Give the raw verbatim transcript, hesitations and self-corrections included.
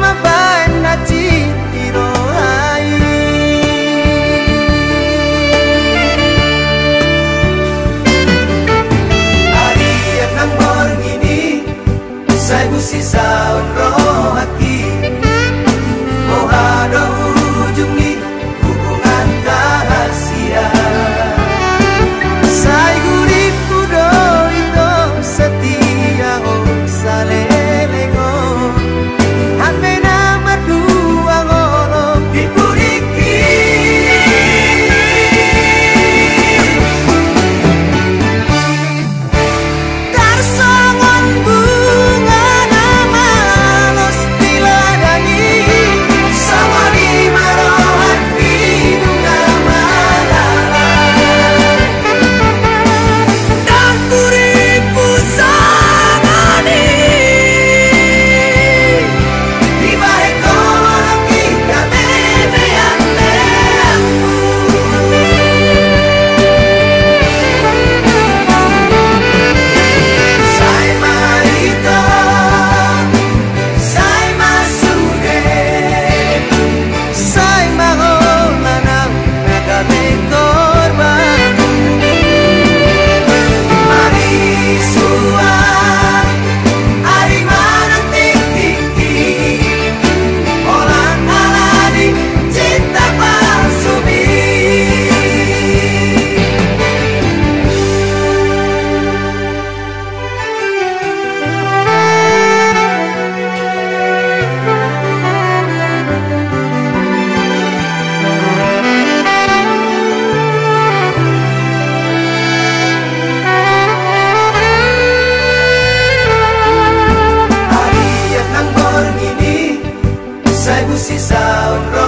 mabaen na ciro hai. Ari yang nang borng ini saya busi saun rohaki mohado ujung ni hubungan rahasia. Saya gurip kudo itu setia oh salelengo hame nama dua ngolong dipuriki. Tarsongon bunga nama los diladani sama di marohan hidung nama lala dan kuripu sangani di balik kolong kita bebe yang lembu. Saya marito, saya masude, saya mau manang kami korban. Mari suar, ari manang tiki, orang aladi cinta palsu mi. Hari yang nang borng ini saya busi saun